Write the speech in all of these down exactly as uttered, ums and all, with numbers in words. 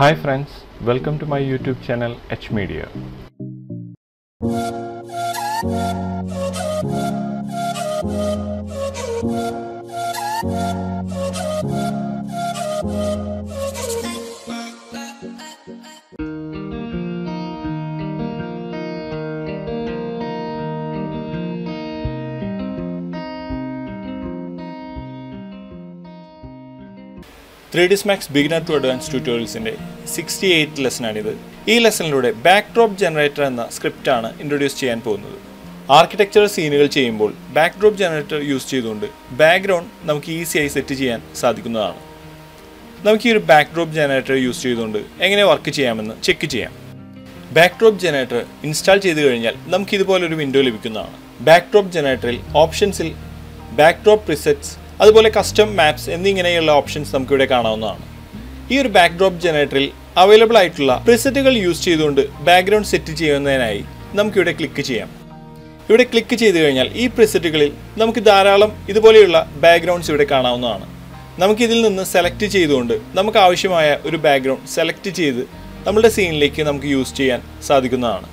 Hi friends, welcome to my YouTube channel H Media. three D Max Beginner to Advanced Tutorials in sixty-eighth lesson. This lesson is backdrop generator and script introduced to architectural scenes cheyumbol backdrop generator use cheyidonde background namukku easy ആയി set ചെയ്യാൻ സാധിക്കുന്നതാണ്. നമുക്ക് ഈ ഒരു backdrop generator use ചെയ്തുകൊണ്ട് എങ്ങനെ work ചെയ്യാമെന്ന് check ചെയ്യാം. backdrop generator ഇൻസ്റ്റാൾ ചെയ്തു കഴിഞ്ഞാൽ നമുക്ക് ഇതുപോലെ ഒരു വിൻഡോ ലഭിക്കുന്നതാണ്. backdrop generatorൽ ഓപ്ഷൻസിൽ backdrop presets അതുപോലെ കസ്റ്റം മാപ്സ് എന്നിങ്ങനെയുള്ള ഓപ്ഷൻസ് നമുക്ക് ഇവിടെ കാണാവുന്നതാണ്. ഈ ഒരു backdrop generatorൽ അവൈലബിൾ ആയിട്ടുള്ള പ്രിസെറ്റുകൾ യൂസ് ചെയ്തുകൊണ്ട് ബാക്ക്ഗ്രൗണ്ട് സെറ്റ് ചെയ്യുന്നതിനായി നമുക്ക് ഇവിടെ ക്ലിക്ക് ചെയ്യാം. ഇവിടെ ക്ലിക്ക് ചെയ്തു കഴിഞ്ഞാൽ ഈ പ്രിസെറ്റുകളിൽ നമുക്ക് ധാരാളം ഇതുപോലെയുള്ള ബാക്ക്ഗ്രൗണ്ട്സ് ഇവിടെ കാണാവുന്നതാണ്. നമുക്ക് ഇതിൽ നിന്ന് സെലക്ട് ചെയ്തുകൊണ്ട് നമുക്ക് ആവശ്യമായ ഒരു ബാക്ക്ഗ്രൗണ്ട് സെലക്ട് ചെയ്ത് നമ്മുടെ സീനിലേക്ക് നമുക്ക് യൂസ് ചെയ്യാൻ സാധിക്കുന്നതാണ്.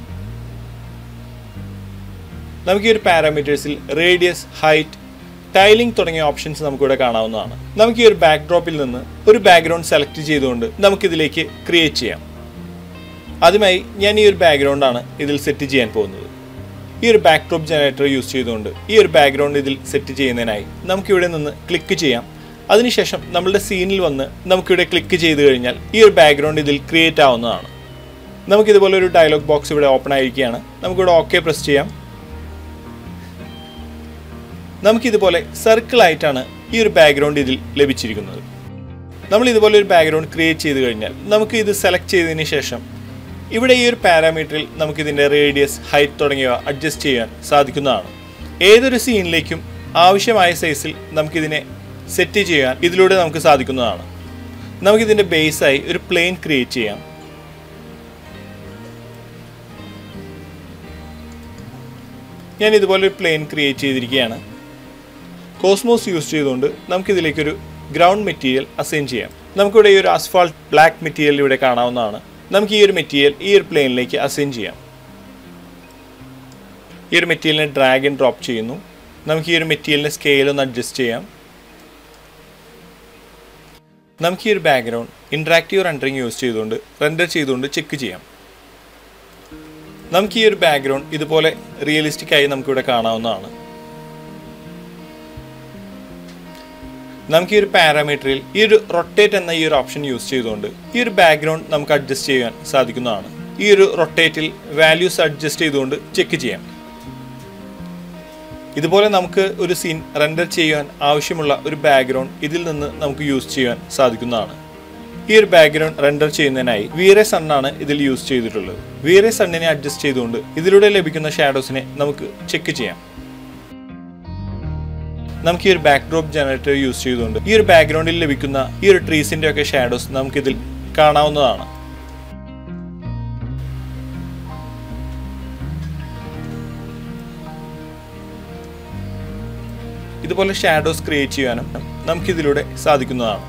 നമുക്ക് ഈ ഒരു പാരാമീറ്റേഴ്സിൽ റേഡിയസ്, ഹൈറ്റ്, ടൈലിംഗ് തുടങ്ങിയ ഓപ്ഷൻസ് നമുക്ക് ഇവിടെ കാണാവുന്നതാണ്. നമുക്ക് ഈ ഒരു ബാക്ക്ഡ്രോപ്പിൽ നിന്ന് ഒരു ബാക്ക്ഗ്രൗണ്ട് സെലക്ട് ചെയ്തുകൊണ്ട് നമുക്കിതിലേക്ക് ക്രിയേറ്റ് ചെയ്യാം. ആദ്യമായി ഞാൻ ഈ ഒരു ബാക്ക്ഗ്രൗണ്ടാണ് ഇതിൽ സെറ്റ് ചെയ്യാൻ പോകുന്നത്. ഈ ഒരു ബാക്ക്ഡ്രോപ്പ് ജനറേറ്റർ യൂസ് ചെയ്തുകൊണ്ട് ഈ ഒരു ബാക്ക്ഗ്രൗണ്ട് ഇതിൽ സെറ്റ് ചെയ്യുന്നതിനായി നമുക്കിവിടെ നിന്ന് ക്ലിക്ക് ചെയ്യാം. അതിനുശേഷം നമ്മളുടെ സീനിൽ വന്ന് നമുക്കിവിടെ ക്ലിക്ക് ചെയ്ത് കഴിഞ്ഞാൽ ഈ ഒരു ബാക്ക്ഗ്രൗണ്ട് ഇതിൽ ക്രിയേറ്റ് ആവുന്നതാണ്. നമുക്കിതുപോലെ ഒരു ഡയലോഗ് ബോക്സ് ഇവിടെ ഓപ്പൺ ആയിരിക്കുകയാണ്. നമുക്കിവിടെ ഓക്കെ പ്രസ് ചെയ്യാം. നമുക്കിതുപോലെ സർക്കിൾ ആയിട്ടാണ് ഈ ഒരു ബാക്ക്ഗ്രൗണ്ട് ഇതിൽ ലഭിച്ചിരിക്കുന്നത്. നമ്മൾ ഇതുപോലെ ഒരു ബാക്ക്ഗ്രൗണ്ട് ക്രിയേറ്റ് ചെയ്ത് കഴിഞ്ഞാൽ നമുക്ക് ഇത് സെലക്ട് ചെയ്തതിന് ശേഷം ഇവിടെ ഈ ഒരു പാരാമീറ്ററിൽ നമുക്കിതിൻ്റെ റേഡിയസ്, ഹൈറ്റ് തുടങ്ങിയവ അഡ്ജസ്റ്റ് ചെയ്യാൻ സാധിക്കുന്നതാണ്. ഏതൊരു സീനിലേക്കും ആവശ്യമായ സൈസിൽ നമുക്കിതിനെ സെറ്റ് ചെയ്യാൻ ഇതിലൂടെ നമുക്ക് സാധിക്കുന്നതാണ്. നമുക്കിതിൻ്റെ ബേസായി ഒരു പ്ലെയിൻ ക്രിയേറ്റ് ചെയ്യാം. ഞാൻ ഇതുപോലെ ഒരു പ്ലെയിൻ ക്രിയേറ്റ് ചെയ്തിരിക്കുകയാണ്. കോസ്മോസ് യൂസ് ചെയ്തുകൊണ്ട് നമുക്കിതിലേക്കൊരു ഗ്രൗണ്ട് മെറ്റീരിയൽ അസൈൻ ചെയ്യാം. നമുക്കിവിടെ ഈ ഒരു അസ്ഫാൾട്ട് ബ്ലാക്ക് മെറ്റീരിയൽ ഇവിടെ കാണാവുന്നതാണ്. നമുക്ക് ഈ ഒരു മെറ്റീരിയൽ ഈ ഒരു പ്ലെയിനിലേക്ക് അസൈൻ ചെയ്യാം. ഈ ഒരു മെറ്റീരിയലിനെ ഡ്രാഗ് ആൻഡ് ഡ്രോപ്പ് ചെയ്യുന്നു. നമുക്ക് ഈ ഒരു മെറ്റീരിയലിൻ്റെ സ്കെയിൽ ഒന്ന് അഡ്ജസ്റ്റ് ചെയ്യാം. നമുക്ക് ഈ ഒരു ബാക്ക്ഗ്രൗണ്ട് ഇൻട്രാക്റ്റീവ് റെൻഡറിങ് യൂസ് ചെയ്തുകൊണ്ട് റെൻഡർ ചെയ്തുകൊണ്ട് ചെക്ക് ചെയ്യാം. നമുക്ക് ഈ ഒരു ബാക്ക്ഗ്രൗണ്ട് ഇതുപോലെ റിയലിസ്റ്റിക് ആയി നമുക്കിവിടെ കാണാവുന്നതാണ്. നമുക്ക് ഈ ഒരു പാരാമീറ്ററിൽ ഈ ഒരു റൊട്ടേറ്റ് എന്ന ഈ ഒരു ഓപ്ഷൻ യൂസ് ചെയ്തുകൊണ്ട് ഈ ഒരു ബാക്ക്ഗ്രൗണ്ട് നമുക്ക് അഡ്ജസ്റ്റ് ചെയ്യാൻ സാധിക്കുന്നതാണ്. ഈ ഒരു റൊട്ടേറ്റിൽ വാല്യൂസ് അഡ്ജസ്റ്റ് ചെയ്തുകൊണ്ട് ചെക്ക് ചെയ്യാം. ഇതുപോലെ നമുക്ക് ഒരു സീൻ റെൻഡർ ചെയ്യാൻ ആവശ്യമുള്ള ഒരു ബാക്ക്ഗ്രൗണ്ട് ഇതിൽ നിന്ന് നമുക്ക് യൂസ് ചെയ്യാൻ സാധിക്കുന്നതാണ്. ഈ ഒരു ബാക്ക്ഗ്രൗണ്ട് റെൻഡർ ചെയ്യുന്നതിനായി വീറെ സണ്ണാണ് ഇതിൽ യൂസ് ചെയ്തിട്ടുള്ളത്. വീറെ സണ്ണിനെ അഡ്ജസ്റ്റ് ചെയ്തുകൊണ്ട് ഇതിലൂടെ ലഭിക്കുന്ന ഷാഡോസിനെ നമുക്ക് ചെക്ക് ചെയ്യാം. നമുക്ക് ഈ ഒരു ബാക്ക്ഡ്രോപ്പ് ജനറേറ്റർ യൂസ് ചെയ്തുകൊണ്ട് ഈ ഒരു ബാക്ക്ഗ്രൗണ്ടിൽ ലഭിക്കുന്ന ഈ ഒരു ട്രീസിന്റെ ഒക്കെ ഷാഡോസ് നമുക്കിതിൽ കാണാവുന്നതാണ്. ഇതുപോലെ ഷാഡോസ് ക്രിയേറ്റ് ചെയ്യാനും നമുക്കിതിലൂടെ സാധിക്കുന്നതാണ്.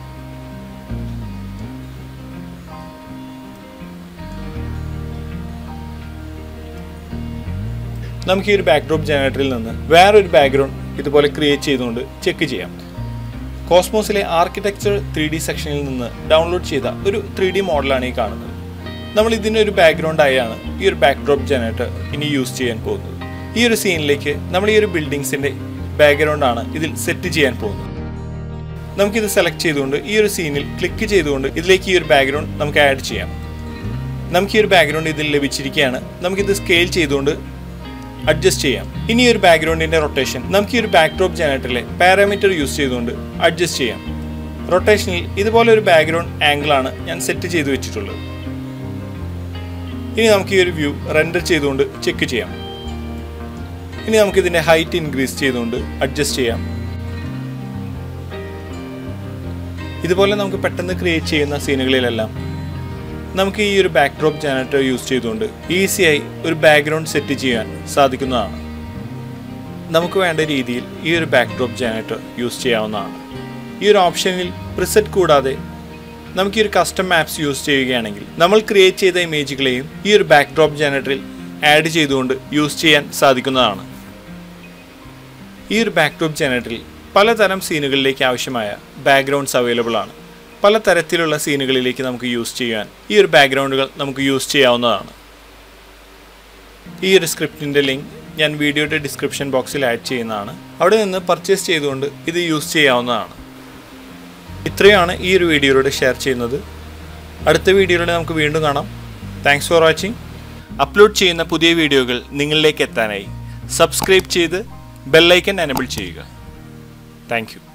നമുക്ക് ഈ ഒരു ബാക്ക്ഡ്രോപ്പ് ജനറേറ്ററിൽ നിന്ന് വേറൊരു ബാക്ക്ഗ്രൗണ്ട് ഇതുപോലെ ക്രിയേറ്റ് ചെയ്തുകൊണ്ട് ചെക്ക് ചെയ്യാം. കോസ്മോസിലെ ആർക്കിടെക്ചർ ത്രീ ഡി സെക്ഷനിൽ നിന്ന് ഡൗൺലോഡ് ചെയ്ത ഒരു ത്രീ ഡി മോഡലാണ് ഈ കാണുന്നത്. നമ്മൾ ഇതിനൊരു ബാക്ക്ഗ്രൗണ്ട് ആയാണ് ഈ ഒരു ബാക്ക്ഡ്രോപ്പ് ജനറേറ്റർ ഇനി യൂസ് ചെയ്യാൻ പോകുന്നത്. ഈ ഒരു സീനിലേക്ക് നമ്മൾ ഈ ഒരു ബിൽഡിങ്സിൻ്റെ ബാക്ക്ഗ്രൗണ്ടാണ് ഇതിൽ സെറ്റ് ചെയ്യാൻ പോകുന്നത്. നമുക്കിത് സെലക്ട് ചെയ്തുകൊണ്ട് ഈ ഒരു സീനിൽ ക്ലിക്ക് ചെയ്തുകൊണ്ട് ഇതിലേക്ക് ഈ ഒരു ബാക്ക്ഗ്രൗണ്ട് നമുക്ക് ആഡ് ചെയ്യാം. നമുക്ക് ഈ ഒരു ബാക്ക്ഗ്രൗണ്ട് ഇതിൽ ലഭിച്ചിരിക്കുകയാണ്. നമുക്കിത് സ്കെയിൽ ചെയ്തുകൊണ്ട് അഡ്ജസ്റ്റ് ചെയ്യാം. ഇനി ഒരു ബാക്ക്ഗ്രൗണ്ടിന്റെ റൊട്ടേഷൻ നമുക്ക് ഈ ഒരു ബാക്ക്ഡ്രോപ്പ് ജനറേറ്ററിലെ പാരാമീറ്റർ യൂസ് ചെയ്തുകൊണ്ട് അഡ്ജസ്റ്റ് ചെയ്യാം. റൊട്ടേഷനിൽ ഇതുപോലെ ഒരു ബാക്ക്ഗ്രൗണ്ട് ആംഗിൾ ആണ് ഞാൻ സെറ്റ് ചെയ്ത് വെച്ചിട്ടുള്ളത്. ഇനി നമുക്ക് ഈ ഒരു വ്യൂ റെൻഡർ ചെയ്തുകൊണ്ട് ചെക്ക് ചെയ്യാം. ഇനി നമുക്ക് ഇതിന്റെ ഹൈറ്റ് ഇൻക്രീസ് ചെയ്തുകൊണ്ട് അഡ്ജസ്റ്റ് ചെയ്യാം. ഇതുപോലെ നമുക്ക് പെട്ടെന്ന് ക്രിയേറ്റ് ചെയ്യുന്ന സീനുകളിലെല്ലാം നമുക്ക് ഈ ഒരു ബാക്ക്ഡ്രോപ്പ് ജനറേറ്റർ യൂസ് ചെയ്തുകൊണ്ട് ഈസിയായി ഒരു ബാക്ക്ഗ്രൗണ്ട് സെറ്റ് ചെയ്യാൻ സാധിക്കുന്നതാണ്. നമുക്ക് വേണ്ട രീതിയിൽ ഈ ഒരു ബാക്ക്ഡ്രോപ്പ് ജനറേറ്റർ യൂസ് ചെയ്യാവുന്നതാണ്. ഈ ഒരു ഓപ്ഷനിൽ പ്രിസെറ്റ് കൂടാതെ നമുക്ക് ഈ ഒരു കസ്റ്റം മാപ്സ് യൂസ് ചെയ്യുകയാണെങ്കിൽ നമ്മൾ ക്രിയേറ്റ് ചെയ്ത ഇമേജുകളെയും ഈ ഒരു ബാക്ക്ഡ്രോപ്പ് ജനറേറ്ററിൽ ആഡ് ചെയ്തുകൊണ്ട് യൂസ് ചെയ്യാൻ സാധിക്കുന്നതാണ്. ഈ ഒരു ബാക്ക്ഡ്രോപ്പ് ജനറേറ്ററിൽ പലതരം സീനുകളിലേക്ക് ആവശ്യമായ ബാക്ക്ഗ്രൗണ്ട്സ് അവൈലബിൾ ആണ്. പല തരത്തിലുള്ള സീനുകളിലേക്ക് നമുക്ക് യൂസ് ചെയ്യാൻ ഈ ഒരു ബാക്ക്ഗ്രൗണ്ടുകൾ നമുക്ക് യൂസ് ചെയ്യാവുന്നതാണ്. ഈ ഒരു സ്ക്രിപ്റ്റിൻ്റെ ലിങ്ക് ഞാൻ വീഡിയോയുടെ ഡിസ്ക്രിപ്ഷൻ ബോക്സിൽ ആഡ് ചെയ്യുന്നതാണ്. അവിടെ നിന്ന് പർച്ചേസ് ചെയ്തുകൊണ്ട് ഇത് യൂസ് ചെയ്യാവുന്നതാണ്. ഇത്രയാണ് ഈ ഒരു വീഡിയോയിലൂടെ ഷെയർ ചെയ്യുന്നത്. അടുത്ത വീഡിയോയിലൂടെ നമുക്ക് വീണ്ടും കാണാം. Thanks for watching. അപ്ലോഡ് ചെയ്യുന്ന പുതിയ വീഡിയോകൾ നിങ്ങളിലേക്ക് എത്താനായി സബ്സ്ക്രൈബ് ചെയ്ത് ബെല്ലൈക്കൺ എനേബിൾ ചെയ്യുക. Thank U.